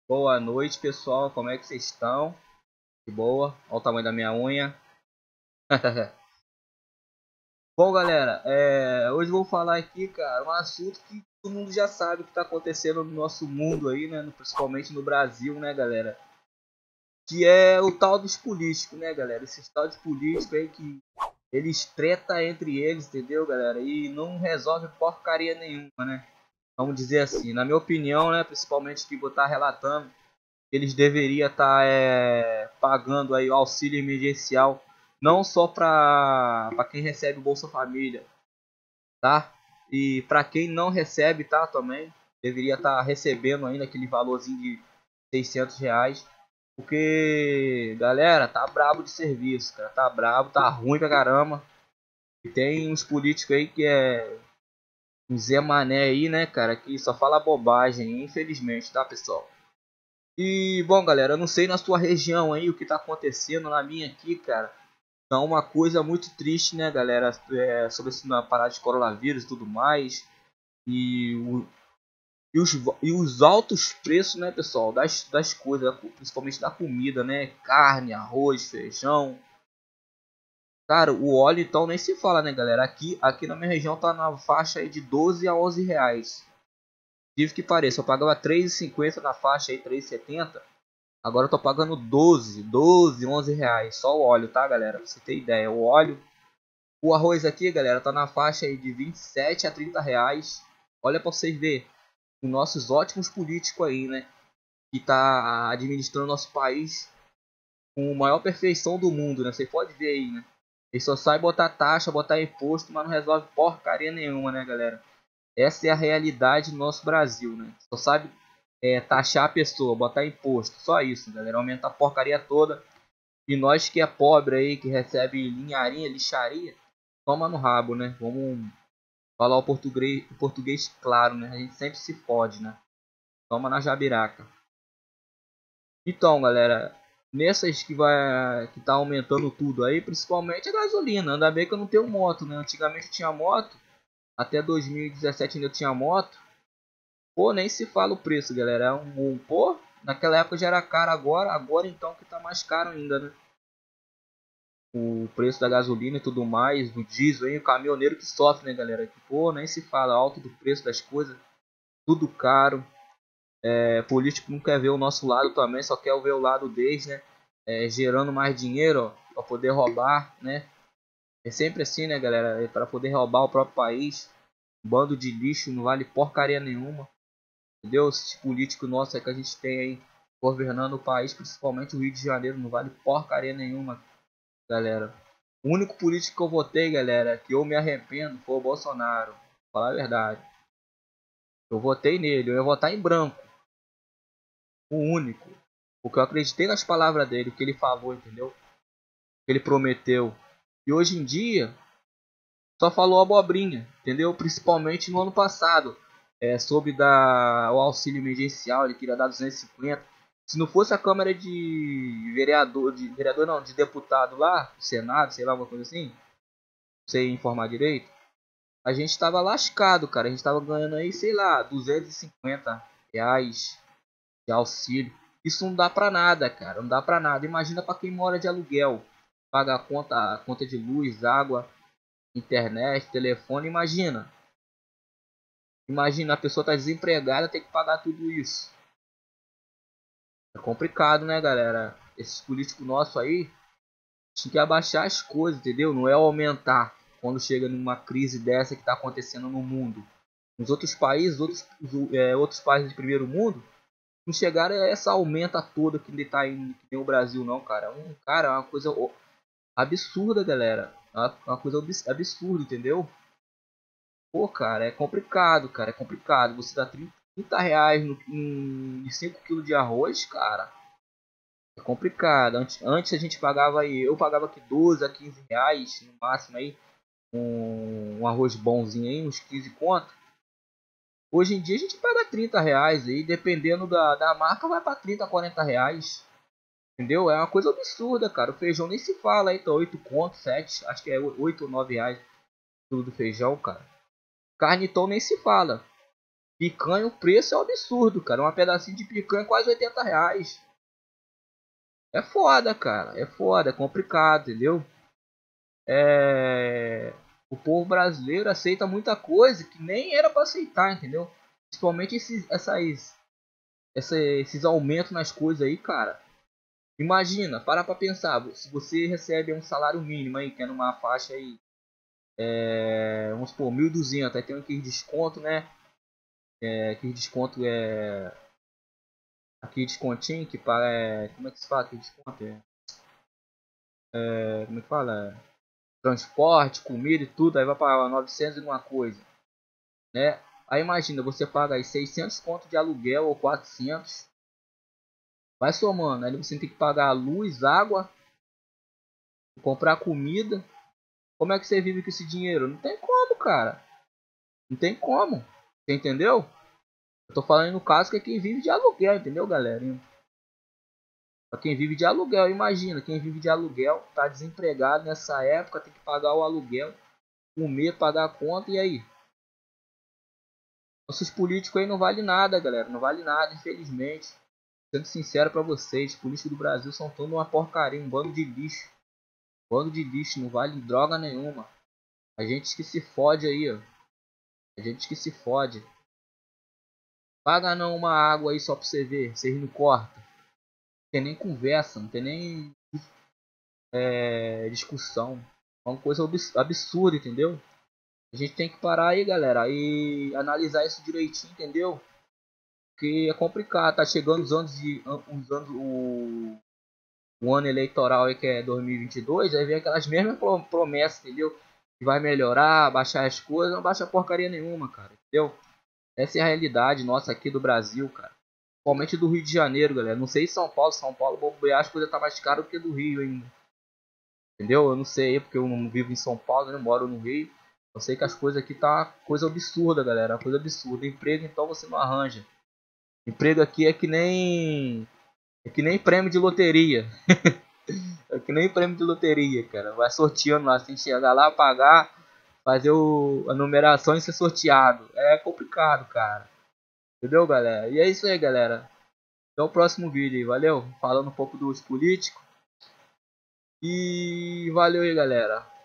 Boa noite, pessoal. Como é que vocês estão? De boa? Olha o tamanho da minha unha. Bom, galera, hoje eu vou falar aqui, cara, um assunto que todo mundo já sabe o que está acontecendo no nosso mundo aí, né? Principalmente no Brasil, né, galera? Que é o tal dos políticos, né, galera? Esses tal de políticos aí que eles tretam entre eles, entendeu, galera? E não resolve porcaria nenhuma, né? Vamos dizer assim, na minha opinião, né? Principalmente que vou estar relatando. Eles deveriam estar pagando aí o auxílio emergencial não só para quem recebe o Bolsa Família, tá? E para quem não recebe, tá? Também deveria estar recebendo ainda aquele valorzinho de R$ 600, porque galera, tá brabo de serviço, cara, tá brabo, tá ruim pra caramba. E tem uns políticos aí que um Zé Mané aí, né, cara, que só fala bobagem, infelizmente, tá, pessoal? E bom, galera, eu não sei na sua região aí o que tá acontecendo, na minha aqui, cara. Tá uma coisa muito triste, né, galera? Sobre essa parada de coronavírus e tudo mais. E, o, e os altos preços, né, pessoal, das coisas, principalmente da comida, né? Carne, arroz, feijão. Cara, o óleo então nem se fala, né, galera? Aqui na minha região tá na faixa aí de 12 a 11 reais. Tive que pareça, eu pagava 3,50 na faixa aí, 3,70. Agora eu tô pagando 12, 11 reais. Só o óleo, tá, galera? Pra você ter ideia. O óleo. O arroz aqui, galera, tá na faixa aí de 27 a 30 reais. Olha pra vocês verem. Os nossos ótimos políticos aí, né? Que tá administrando nosso país com a maior perfeição do mundo, né? Você pode ver aí, né? Ele só sai botar taxa, botar imposto, mas não resolve porcaria nenhuma, né, galera? Essa é a realidade do nosso Brasil, né? Só sabe taxar a pessoa, botar imposto. Só isso, galera. Aumenta a porcaria toda. E nós que é pobre aí, que recebe linharinha, lixaria, toma no rabo, né? Vamos falar o português claro, né? A gente sempre se fode, né? Toma na jabiraca. Então, galera, nessas que tá aumentando tudo aí, principalmente a gasolina. Ainda bem que eu não tenho moto, né? Antigamente eu tinha moto, até 2017 ainda eu tinha moto. Pô, nem se fala o preço, galera. Pô, naquela época já era caro, agora então que tá mais caro ainda, né? O preço da gasolina e tudo mais, do diesel, hein? O caminhoneiro que sofre, né, galera? Que, pô, nem se fala alto do preço das coisas, tudo caro. Político não quer ver o nosso lado também, só quer ver o lado deles, né? Gerando mais dinheiro, ó, para poder roubar, né? É sempre assim, né, galera? Para poder roubar o próprio país. Um bando de lixo, não vale porcaria nenhuma. Entendeu? Esse político nosso é que a gente tem aí governando o país, principalmente o Rio de Janeiro, não vale porcaria nenhuma, galera. O único político que eu votei, galera, que eu me arrependo foi o Bolsonaro. Pra falar a verdade. Eu votei nele, eu ia votar em branco. O único. Porque eu acreditei nas palavras dele, o que ele falou, entendeu? O que ele prometeu. E hoje em dia, só falou abobrinha, entendeu? Principalmente no ano passado. Sobre o auxílio emergencial, ele queria dar 250. Se não fosse a Câmara de vereador não, de deputado lá, Senado, sei lá, alguma coisa assim, não sei informar direito, a gente tava lascado, cara. A gente tava ganhando aí, sei lá, R$ 250 de auxílio. Isso não dá pra nada, cara. Não dá pra nada. Imagina pra quem mora de aluguel. Paga a conta de luz, água, internet, telefone. Imagina a pessoa tá desempregada, tem que pagar tudo isso. É complicado, né, galera? Esses políticos nossos aí tinha que abaixar as coisas, entendeu? Não é aumentar quando chega numa crise dessa que tá acontecendo no mundo. Nos outros países, outros países de primeiro mundo, não chegaram a essa aumenta toda que está indo, que nem o Brasil, não, cara. É uma coisa absurda, galera. Uma coisa absurda, entendeu? Pô, cara, é complicado, cara. É complicado. Você dá R$ 30 em 5 quilos de arroz, cara. É complicado. Antes a gente pagava aí, eu pagava aqui 12 a 15 reais no máximo aí. Um arroz bonzinho aí, uns 15 conto. Hoje em dia a gente paga R$ 30 aí, dependendo da marca, vai para 30, R$ 40. Entendeu? É uma coisa absurda, cara. O feijão nem se fala aí, tá 8 conto, 7, acho que é 8 ou 9 reais tudo do feijão, cara. Carne então nem se fala. Picanha, o preço é um absurdo, cara. Uma pedacinho de picanha é quase R$ 80. É foda, cara. É foda, é complicado, entendeu? É... O povo brasileiro aceita muita coisa que nem era pra aceitar, entendeu? Principalmente esses aumentos nas coisas aí, cara. Imagina, para pra pensar. Se você recebe um salário mínimo aí, que é numa faixa aí, vamos supor, 1.200, aí tem aquele desconto, né? Aquele desconto aquele descontinho que para. Como é que se fala aquele desconto? Como é que fala? Transporte, comida e tudo, aí vai para 900 e alguma coisa, né? Aí imagina, você paga aí 600 conto de aluguel ou 400, vai somando, aí você tem que pagar luz, água, comprar comida. Como é que você vive com esse dinheiro? Não tem como, cara. Não tem como. Você entendeu? Eu tô falando no caso que é quem vive de aluguel, entendeu, galera? Pra quem vive de aluguel, imagina, quem vive de aluguel, tá desempregado nessa época, tem que pagar o aluguel, comer, pagar a conta, e aí? Esses políticos aí não vale nada, galera. Não vale nada, infelizmente. Sendo sincero pra vocês, os políticos do Brasil são todos uma porcaria, um bando de lixo. Um bando de lixo, não vale droga nenhuma. A gente que se fode aí, ó. A gente que se fode. Paga não uma água aí só pra você ver. Vocês não cortam. Não tem nem conversa, não tem nem discussão. É uma coisa absurda, entendeu? A gente tem que parar aí, galera, e analisar isso direitinho, entendeu? Porque é complicado, tá chegando o ano eleitoral aí que é 2022, aí vem aquelas mesmas promessas, entendeu? Que vai melhorar, baixar as coisas, não baixa porcaria nenhuma, cara, entendeu? Essa é a realidade nossa aqui do Brasil, cara. Principalmente do Rio de Janeiro, galera. Não sei São Paulo, bobear, as coisas tá mais caro do que do Rio ainda. Entendeu? Eu não sei, porque eu não vivo em São Paulo, né? Eu moro no Rio. Eu sei que as coisas aqui tá coisa absurda, galera. Coisa absurda. Emprego, então você não arranja. Emprego aqui é que nem prêmio de loteria. É que nem prêmio de loteria, cara. Vai sorteando lá, você tem que chegar lá, pagar, fazer a numeração e ser sorteado. É complicado, cara. Entendeu, galera? E é isso aí, galera. Até o próximo vídeo aí, valeu? Falando um pouco dos políticos. E valeu aí, galera.